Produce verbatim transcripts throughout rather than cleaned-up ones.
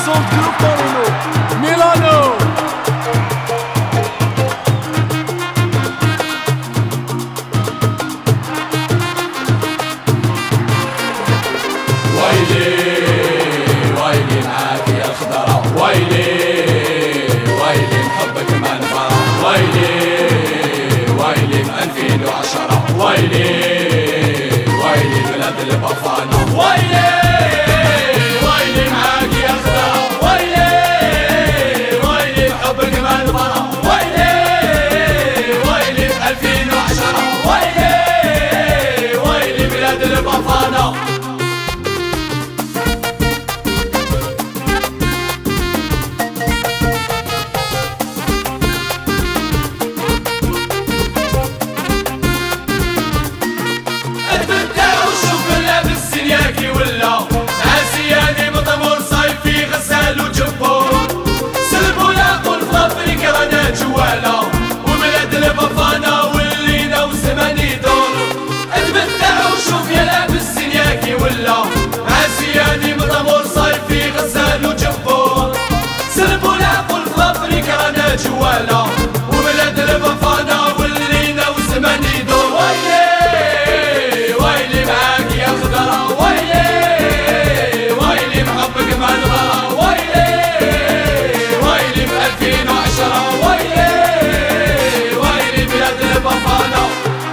son Group Torino, Milano. ويلي ويلي معاك يا خضرا، ويلي ويلي نحبك ما نبرا، ويلي ويلي من ألفين وعشرة، ويلي ويلي بلاد البفانة، ويلي ويلي معاك يا خضرا، ويلي ويلي نحبك ما نبرا، ويلي ويلي من ألفين وعشرة، ويلي ويلي بلاد البفانة. جوالا وبلاد البفانة واللينا وزماني دور، ويلي ويلي معاك يا خضرا، ويلي ويلي محبك ما نبرا، ويلي ويلي في ألفين وعشرة، ويلي ويلي بلاد البفانة.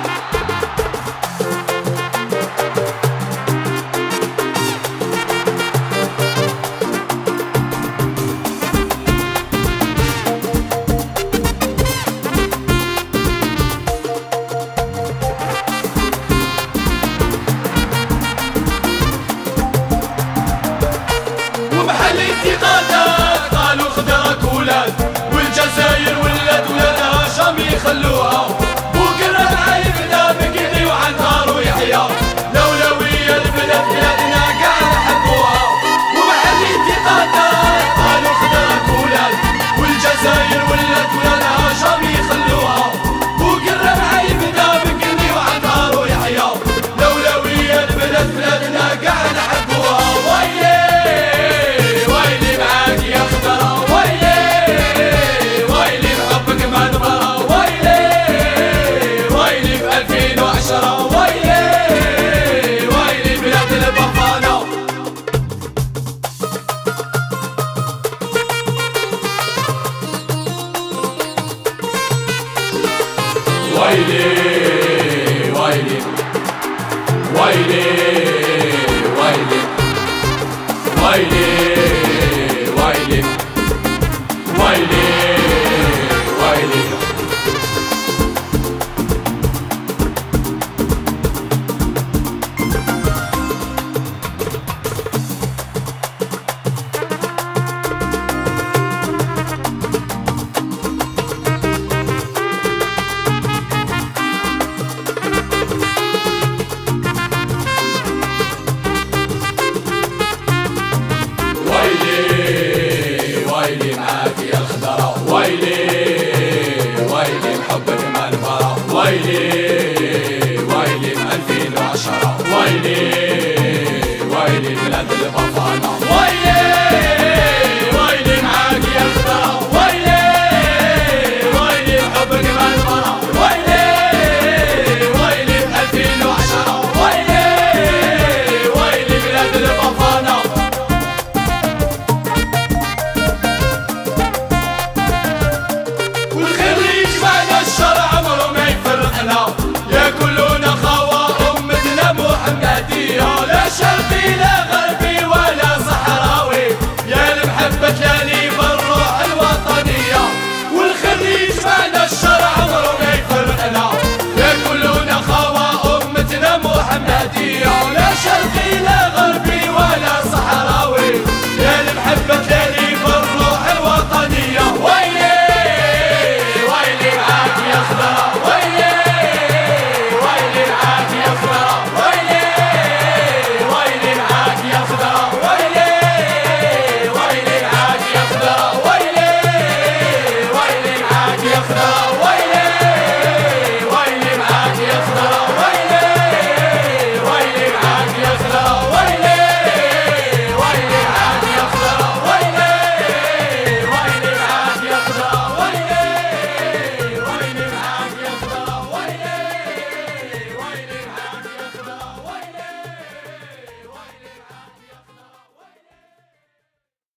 قالوا خضرك ولاد والجزائر ولاد ولادها شام يخلوها، وقرب عيبنا بكذي وعن نهار ويحيا، لولوية البلاد بلادنا قاع نحبوها، ومحل انتقادات قالوا خضرك ولاد والجزائر ولاد ولادها شام يخلوها، وقرب عيبنا بكذي وعن نهار ويحيا، لولوية البلاد بلادنا قاع نحبوها، ويلي ويلي ويلي ويلي ويلي ويلي